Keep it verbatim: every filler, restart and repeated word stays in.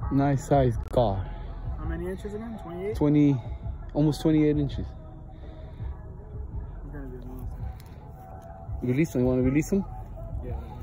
Nice size gar. How many inches again? twenty-eight? twenty, almost twenty-eight inches. He's gonna be long. Release him. You want to release him? Yeah.